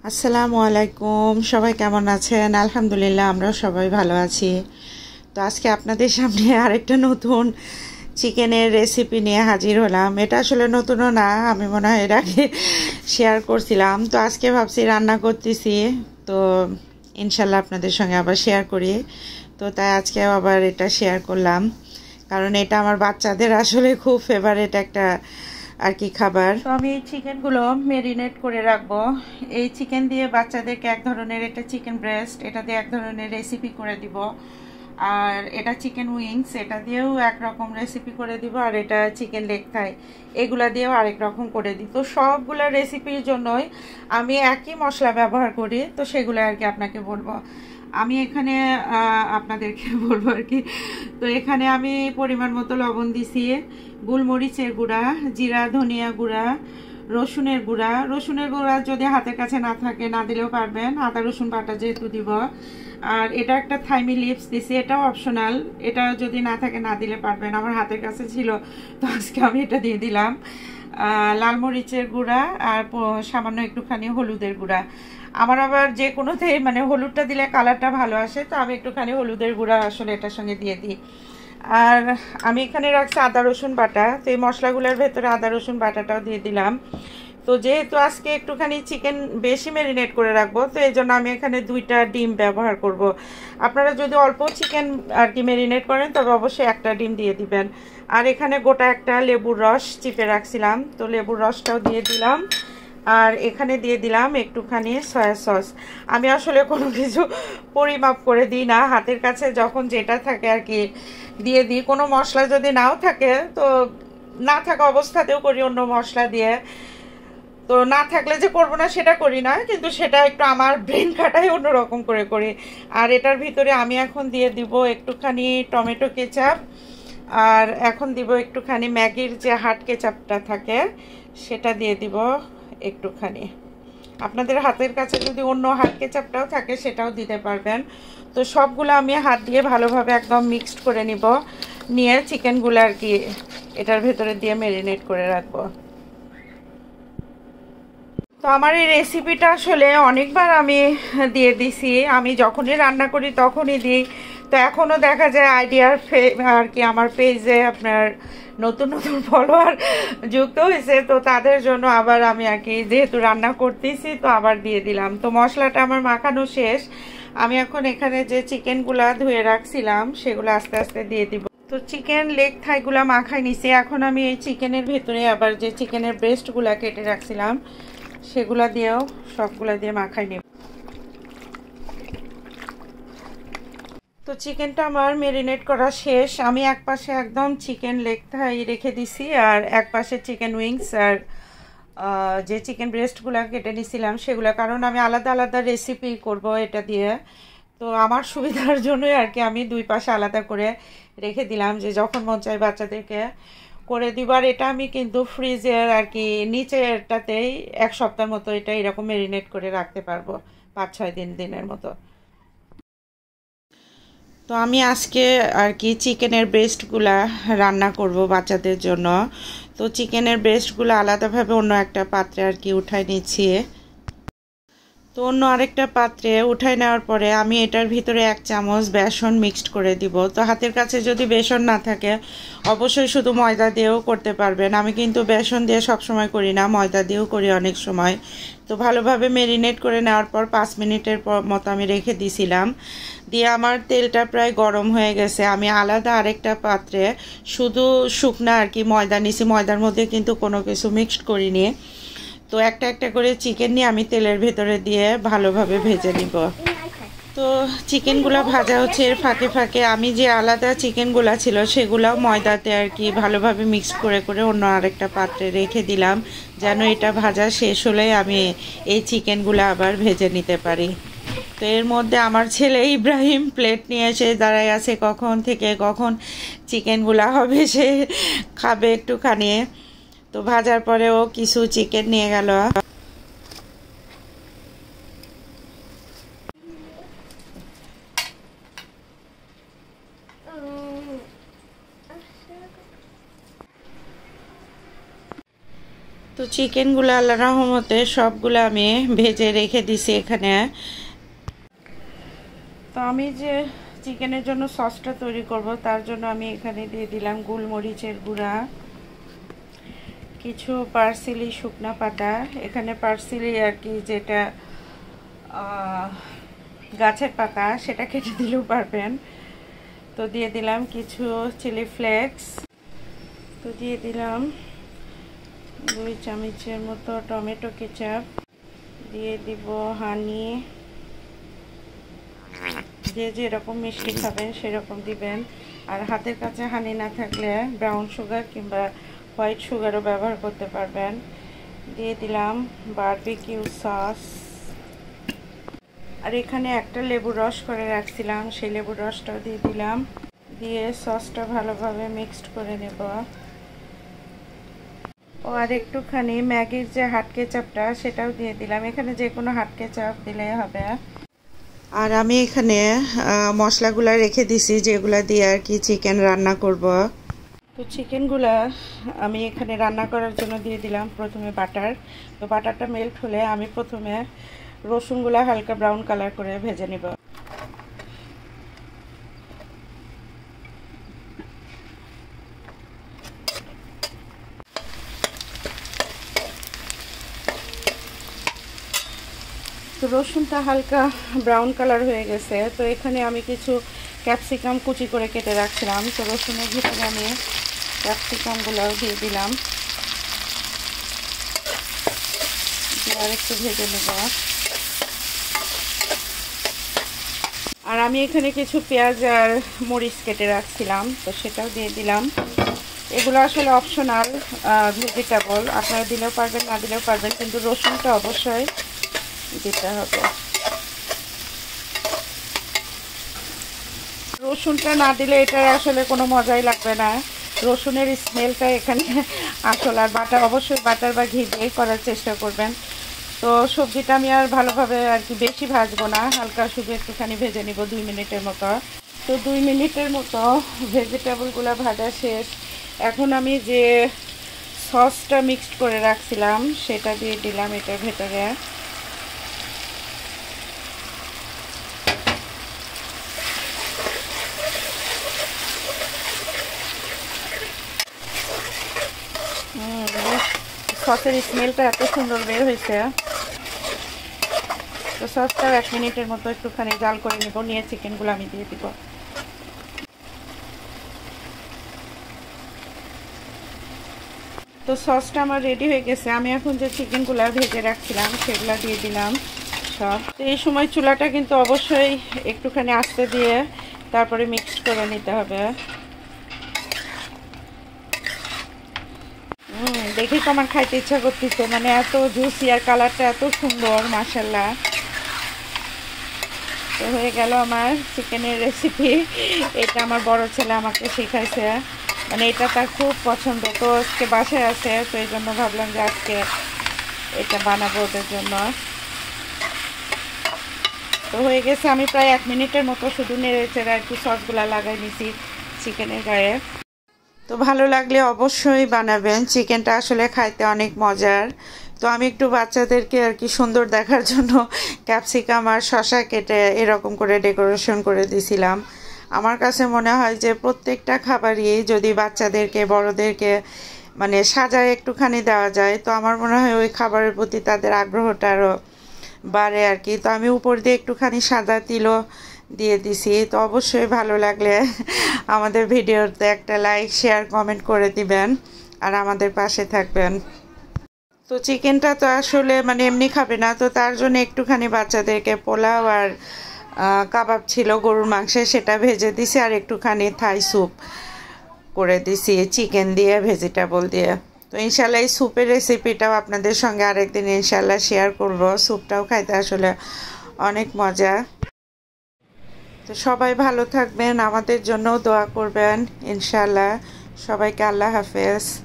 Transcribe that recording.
আসসালামু আলাইকুম, সবাই কেমন আছেন? আলহামদুলিল্লাহ, আমরা সবাই ভালো আছি। তো আজকে আপনাদের সামনে আরেকটা নতুন চিকেনের রেসিপি নিয়ে হাজির হলাম। এটা আসলে নতুনও না, আমি মনে হয় এর আগে শেয়ার করছিলাম। তো আজকে ভাবছি রান্না করতেছি, তো ইনশাল্লাহ আপনাদের সঙ্গে আবার শেয়ার করি। তো তাই আজকে আবার এটা শেয়ার করলাম, কারণ এটা আমার বাচ্চাদের আসলে খুব ফেভারিট একটা আর কি খাবার। তো আমি এই চিকেনগুলো মেরিনেট করে রাখবো। এই চিকেন দিয়ে বাচ্চাদেরকে এক ধরনের, এটা চিকেন ব্রেস্ট, এটা দিয়ে এক ধরনের রেসিপি করে দিব। আর এটা চিকেন উইংস, এটা দিয়েও একরকম রেসিপি করে দিব। আর এটা চিকেন লেগ থাই, এগুলা দিয়েও আরেক রকম করে দিই। তো সবগুলো রেসিপির জন্যই আমি একই মশলা ব্যবহার করি, তো সেগুলো আর কি আপনাকে বলবো। আমি এখানে আপনাদেরকে বলবো আর কি। তো এখানে আমি পরিমাণ মতো লবণ দিছি, গোলমরিচের গুঁড়া, জিরা ধনিয়া গুঁড়া, রসুনের গুঁড়া যদি হাতের কাছে না থাকে না দিলেও পারবেন, আদা রসুন বাটা যেহেতু দিব। আর এটা একটা থাইমি লিপস দিছি, এটাও অপশনাল, এটা যদি না থাকে না দিলে পারবেন, আমার হাতের কাছে ছিল তো আজকে আমি এটা দিয়ে দিলাম। লাল মরিচের গুঁড়া আর সামান্য একটুখানি হলুদের গুঁড়া। আমার আবার যে কোনোতে মানে হলুদটা দিলে কালারটা ভালো আসে, তো আমি একটুখানি হলুদের গুঁড়া আসলে এটার সঙ্গে দিয়ে দিই। আর আমি এখানে রাখছি আদা রসুন বাটা, তো এই মশলাগুলোর ভেতরে আদা রসুন বাটাটাও দিয়ে দিলাম। তো যেহেতু আজকে একটুখানি চিকেন বেশি ম্যারিনেট করে রাখবো, তো এই জন্য আমি এখানে 2টা ডিম ব্যবহার করব। আপনারা যদি অল্প চিকেন আর কি ম্যারিনেট করেন তবে অবশ্যই একটা ডিম দিয়ে দিবেন। আর এখানে গোটা একটা লেবুর রস চিপে রাখছিলাম, তো লেবুর রসটাও দিয়ে দিলাম। আর এখানে দিয়ে দিলাম একটুখানি সয়া সস। আমি আসলে কোনো কিছু পরিমাপ করে দিই না, হাতের কাছে যখন যেটা থাকে আর কি দিয়ে দিই। কোনো মশলা যদি নাও থাকে তো না থাকা অবস্থাতেও করি অন্য মশলা দিয়ে। তো না থাকলে যে করবো না সেটা করি না, কিন্তু সেটা একটু আমার ব্রেন খাটাই অন্যরকম করে করি। আর এটার ভিতরে আমি এখন দিয়ে দিব একটুখানি টমেটো কেচাপ, আর এখন দিব একটুখানি ম্যাগির যে হাট কেচাপটা থাকে সেটা দিয়ে দিব একটুখানি। আপনাদের হাতের কাছে যদি অন্য হাট কেচাপটাও থাকে সেটাও দিতে পারবেন। তো সবগুলো আমি হাত দিয়ে ভালোভাবে একদম মিক্সড করে নিয়ে চিকেনগুলো আর কি এটার ভেতরে দিয়ে ম্যারিনেট করে রাখবো। তো আমার এই রেসিপিটা আসলে অনেকবার আমি দিয়ে দিছি, আমি যখনই রান্না করি তখনই দিই। তো এখনও দেখা যায় আইডিয়ার আর কি আমার পেজে আপনার নতুন নতুন ফলোয়ার যুক্ত হয়েছে, তো তাদের জন্য আবার আমি আর কি যেহেতু রান্না করতেছি তো আবার দিয়ে দিলাম। তো মশলাটা আমার মাখানো শেষ, আমি এখন এখানে যে চিকেনগুলা ধুয়ে রাখছিলাম সেগুলো আস্তে আস্তে দিয়ে দিব। তো চিকেন লেগ থাইগুলা মাখাই নিছি, এখন আমি এই চিকেনের ভেতরে আবার যে চিকেনের ব্রেস্টগুলা কেটে রাখছিলাম সেগুলা দিয়েও সবগুলা দিয়ে মাখাই নেব। তো চিকেনটা আমার ম্যারিনেট করা শেষ, আমি এক পাশে একদম চিকেন লেগ থাই রেখে দিছি, আর এক পাশে চিকেন উইংস আর যে চিকেন ব্রেস্টগুলো কেটে নিছিলাম সেগুলো, কারণ আমি আলাদা আলাদা রেসিপি করব এটা দিয়ে। তো আমার সুবিধার জন্যই আর কি আমি দুই পাশে আলাদা করে রেখে দিলাম, যে যখন মন চাই বাচ্চাদেরকে করে দিবার। এটা আমি কিন্তু ফ্রিজের আর কি নিচেরটাতেই 1 সপ্তাহের মতো এটা এরকম ম্যারিনেট করে রাখতে পারবো, 5-6 দিনের মতো। তো আমি আজকে আর কি চিকেনের ব্রেস্টগুলা রান্না করব বাচ্চাদের জন্য। তো চিকেনের ব্রেস্টগুলো আলাদাভাবে অন্য একটা পাত্রে আর কি উঠাই নিচ্ছি। তো অন্য আরেকটা পাত্রে উঠাই নেওয়ার পরে আমি এটার ভিতরে 1 চামচ বেসন মিক্সড করে দিব। তো হাতের কাছে যদি বেসন না থাকে অবশ্যই শুধু ময়দা দিয়েও করতে পারবেন, আমি কিন্তু বেসন দিয়ে সবসময় করি না, ময়দা দিয়েও করি অনেক সময়। তো ভালোভাবে ম্যারিনেট করে নেওয়ার পর 5 মিনিটের মতো আমি রেখে দিয়েছিলাম। দিয়ে আমার তেলটা প্রায় গরম হয়ে গেছে, আমি আলাদা আরেকটা পাত্রে শুধু শুকনা আর কি ময়দা নিছি, ময়দার মধ্যে কিন্তু কোনো কিছু মিক্সড করিনি। তো একটা একটা করে চিকেন নিয়ে আমি তেলের ভেতরে দিয়ে ভালোভাবে ভেজে নিব। তো চিকেনগুলো ভাজা হচ্ছে, এর ফাঁকে ফাঁকে আমি যে আলাদা চিকেনগুলো ছিল সেগুলোও ময়দাতে আর কি ভালোভাবে মিক্স করে করে অন্য আরেকটা পাত্রে রেখে দিলাম, যেন এটা ভাজা শেষ হলে আমি এই চিকেনগুলো আবার ভেজে নিতে পারি। তো এর মধ্যে আমার ছেলে ইব্রাহিম প্লেট নিয়ে এসে দাঁড়ায় আছে, কখন থেকে কখন চিকেনগুলো হবে সে খাবে একটুখানি। তো ভাজার পরেও কিছু চিকেন নিয়ে গেল। তো চিকেনগুলো আল্লাহর রহমতে সবগুলো আমি ভেজে রেখে দিছি এখানে। তো আমি যে চিকেনের জন্য সসটা তৈরি করব তার জন্য আমি এখানে দিয়ে দিলাম গোলমরিচের গুঁড়া, কিছু পার্সিলি শুকনা পাতা, এখানে পার্সিলি আর কি যেটা গাছের পাতা সেটা কেটে দিলেও পারবেন। তো দিয়ে দিলাম কিছু চিলি ফ্লেক্স, তো দিয়ে দিলাম 2 চামচের মতো টমেটো কেচাপ, দিয়ে দিব হানি, যে যেরকম মিষ্টি খাবেন সেরকম দিবেন। আর হাতের কাছে হানি না থাকলে ব্রাউন সুগার কিংবা হোয়াইট সুগারও ব্যবহার করতে পারবেন। দিয়ে দিলাম বারবিকিউ সস, আর এখানে একটা লেবুর রস করে রাখছিলাম সেই লেবুর রসটাও দিয়ে দিলাম। দিয়ে সসটা ভালোভাবে মিক্সড করে নেব। ও আর একটুখানি ম্যাগির যে হাট কেচাপটা সেটাও দিয়ে দিলাম, এখানে যে কোনো হাট কেচাপ দিলেই হবে। আর আমি এখানে মশলাগুলো রেখে দিছি যেগুলো দিয়ে আর কি চিকেন রান্না করব। তো চিকেনগুলো আমি এখানে রান্না করার জন্য দিয়ে দিলাম প্রথমে বাটার। তো বাটারটা মেল্ট হলে আমি প্রথমে রসুনগুলো হালকা ব্রাউন কালার করে ভেজে নেব। তো রসুনটা হালকা ব্রাউন কালার হয়ে গেছে। তো এখানে আমি কিছু ক্যাপসিকাম কুচি করে কেটে রাখছিলাম, তো রসুনের ভিতরে আমি ক্যাপসিকামগুলোও দিয়ে দিলাম, আর একটু ভেজে নেব। আর আমি এখানে কিছু পেঁয়াজ আর মরিচ কেটে রাখছিলাম, তো সেটাও দিয়ে দিলাম। এগুলো আসলে অপশনাল ভেজিটেবল, আপনারা দিলেও পারবেন না দিলেও পারবেন, কিন্তু রসুনটা অবশ্যই দিতে হবে। রসুনটা না দিলে এটার আসলে কোনো মজাই লাগবে না, রসুনের স্মেলটা এখানে আসল। আর বাটার অবশ্যই বাটার বা ঘি দিয়ে করার চেষ্টা করবেন। তো সবজিটা আমি আর ভালোভাবে আর কি বেশি ভাজবো না, হালকা শুধু একটুখানি ভেজে নিব 2 মিনিটের মতো। তো 2 মিনিটের মতো ভেজিটেবলগুলো ভাজা শেষ। এখন আমি যে সসটা মিক্সড করে রাখছিলাম সেটা দিয়ে দিলাম এটার ভেতরে। সসের স্মেলটা এত সুন্দর বের হয়েছে। তো সসটাও 1 মিনিটের মতো একটুখানি জাল করে নেব, নিয়ে চিকেনগুলো আমি দিয়ে দিব। তো সসটা আমার রেডি হয়ে গেছে। আমি এখন যে চিকেনগুলো ভেজে রাখছিলাম সেগুলো দিয়ে দিলাম সব। তো এই সময় চুলাটা কিন্তু অবশ্যই একটুখানি আস্তে দিয়ে তারপরে মিক্সড করে নিতে হবে। দেখেই তো আমার খাইতে ইচ্ছা করতেছে, মানে এত জুসি আর কালারটা এত সুন্দর, মাশাআল্লাহ। তো হয়ে গেল আমার চিকেনের রেসিপি। এটা আমার বড় ছেলে আমাকে শেখাইছে, মানে এটা তার খুব পছন্দ। তো আজকে বাসায় আছে, তো এই জন্য ভাবলাম যে আজকে এটা বানাবো ওদের জন্য। তো হয়ে গেছে, আমি প্রায় 1 মিনিটের মতো শুধু নেড়ে চেড়ে একটু সসগুলা লাগাই নিছি চিকেনের গায়ে। তো ভালো লাগলে অবশ্যই বানাবেন, চিকেনটা আসলে খাইতে অনেক মজার। তো আমি একটু বাচ্চাদেরকে আর কি সুন্দর দেখার জন্য ক্যাপসিকাম আর শসা কেটে এরকম করে ডেকোরেশন করে দিয়েছিলাম। আমার কাছে মনে হয় যে প্রত্যেকটা খাবারই যদি বাচ্চাদেরকে বড়দেরকে মানে সাজায় একটুখানি দেওয়া যায়, তো আমার মনে হয় ওই খাবারের প্রতি তাদের আগ্রহটা আরও বাড়ে আর কি। তো আমি উপর দিয়ে একটুখানি সাদা তিলও দিয়ে দিছি। তো অবশ্যই ভালো লাগলে আমাদের ভিডিওতে একটা লাইক শেয়ার কমেন্ট করে দিবেন আর আমাদের পাশে থাকবেন। তো চিকেনটা তো আসলে মানে এমনি খাবে না, তো তার জন্য একটুখানি বাচ্চাদেরকে পোলাও আর কাবাব ছিল গরুর মাংসের, সেটা ভেজে দিছি। আর একটুখানি থাই স্যুপ করে দিছি চিকেন দিয়ে, ভেজিটেবল দিয়ে। তো ইনশাল্লাহ এই স্যুপের রেসিপিটাও আপনাদের সঙ্গে আরেকদিন ইনশাল্লাহ শেয়ার করব। স্যুপটাও খাইতে আসলে অনেক মজা। তো সবাই ভালো থাকবেন, আমাদের জন্যও দোয়া করবেন ইনশাল্লাহ। সবাইকে আল্লাহ হাফেজ।